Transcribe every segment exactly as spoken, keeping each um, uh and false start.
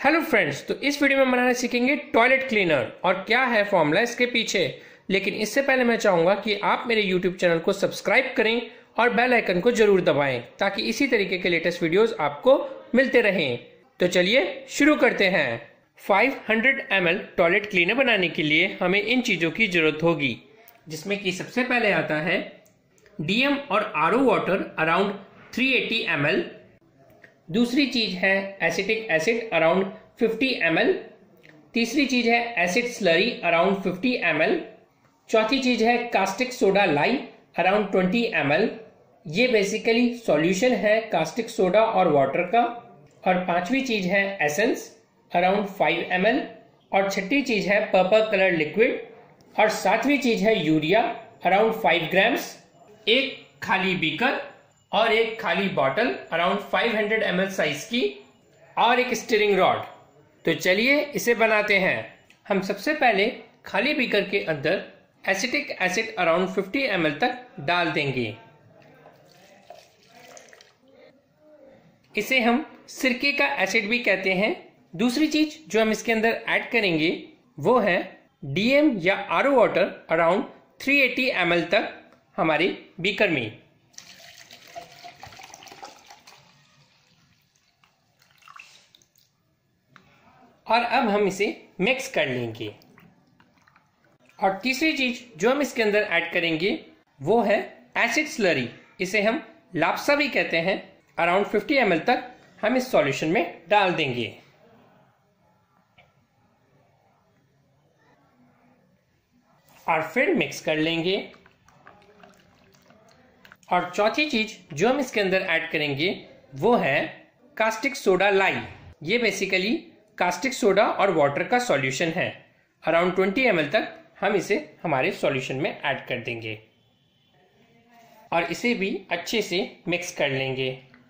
Hello friends, तो इस video में हम बनाना सीखेंगे टॉयलेट क्लीनर और क्या है फॉर्मूला इसके पीछे। लेकिन इससे पहले मैं चाहूंगा कि आप मेरे यूट्यूब चैनल को सब्सक्राइब करें और बेल आइकन को जरूर दबाएं ताकि इसी तरीके के लेटेस्ट वीडियोस आपको मिलते रहें। तो चलिए शुरू करते हैं। पाँच सौ एम एल टॉयलेट क्लीनर बनाने के लिए हमें इन चीजों की जरूरत होगी, जिसमें कि सबसे पहले आता है डीएम और आरओ वाटर अराउंड तीन सौ अस्सी एम एल। दूसरी चीज है एसिटिक एसिड अराउंड पचास एम एल। तीसरी चीज है एसिड स्लरी अराउंड पचास एम एल। चौथी चीज है कास्टिक सोडा लाई अराउंड बीस एम एल। ये बेसिकली सॉल्यूशन है कास्टिक सोडा और वाटर का। और पांचवी चीज है एसेंस अराउंड पाँच एम एल। और छठी चीज है पर्पल कलर लिक्विड। और सातवीं चीज है यूरिया अराउंड पाँच ग्राम्स। एक खाली बीकर और एक खाली बॉटल अराउंड पाँच सौ एम एल साइज की और एक स्टीयरिंग रॉड। तो चलिए इसे बनाते हैं। हम सबसे पहले खाली बीकर के अंदर एसिटिक एसिड अराउंड पचास एम एल तक डाल देंगे। इसे हम सिरके का एसिड भी कहते हैं। दूसरी चीज जो हम इसके अंदर ऐड करेंगे वो है डीएम या आरओ वाटर अराउंड तीन सौ अस्सी एम एल तक हमारे बीकर में। और अब हम इसे मिक्स कर लेंगे। और तीसरी चीज जो हम इसके अंदर ऐड करेंगे वो है एसिड स्लरी। इसे हम लाप्सा भी कहते हैं। अराउंड पचास एम एल तक हम इस सॉल्यूशन में डाल देंगे। और फिर मिक्स कर लेंगे। और चौथी चीज जो हम इसके अंदर ऐड करेंगे वो है कास्टिक सोडा लाई। ये बेसिकली कास्टिक सोडा और वाटर का सॉल्यूशन है। अराउंड बीस एम एल तक हम इसे हमारे सॉल्यूशन में ऐड कर देंगे और इसे भी अच्छे से मिक्स कर लेंगे।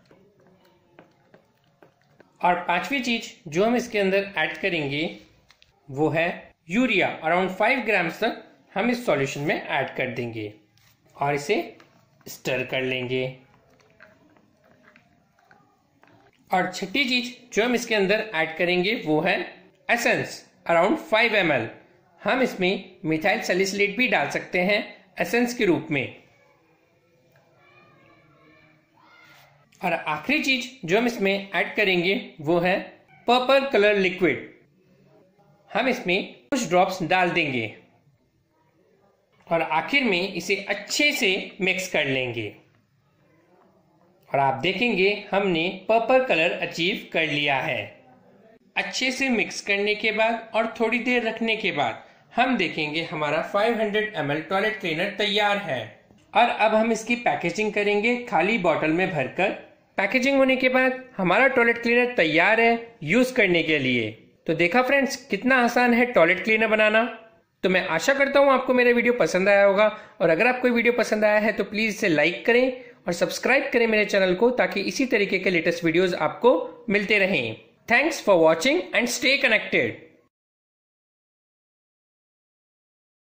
और पांचवी चीज जो हम इसके अंदर ऐड करेंगे वो है यूरिया। अराउंड पाँच ग्राम्स तक हम इस सॉल्यूशन में ऐड कर देंगे और इसे स्टर कर लेंगे। और छठी चीज जो हम इसके अंदर ऐड करेंगे वो है एसेंस अराउंड पाँच एम एल। हम इसमें मिथाइल सैलिसिलेट भी डाल सकते हैं एसेंस के रूप में। और आखिरी चीज जो हम इसमें ऐड करेंगे वो है पर्पल कलर लिक्विड। हम इसमें कुछ ड्रॉप्स डाल देंगे और आखिर में इसे अच्छे से मिक्स कर लेंगे। और आप देखेंगे हमने पर्पल कलर अचीव कर लिया है। अच्छे से मिक्स करने के बाद और थोड़ी देर रखने के बाद हम देखेंगे हमारा पाँच सौ एम एल टॉयलेट क्लीनर तैयार है। और अब हम इसकी पैकेजिंग करेंगे खाली बॉटल में भरकर। पैकेजिंग होने के बाद हमारा टॉयलेट क्लीनर तैयार है यूज करने के लिए। तो देखा फ्रेंड्स, कितना आसान है टॉयलेट क्लीनर बनाना। तो मैं आशा करता हूँ आपको मेरा वीडियो पसंद आया होगा। और अगर आपको वीडियो पसंद आया है तो प्लीज इसे लाइक करें और सब्सक्राइब करें मेरे चैनल को ताकि इसी तरीके के लेटेस्ट वीडियोस आपको मिलते रहें। Thanks for watching and stay connected.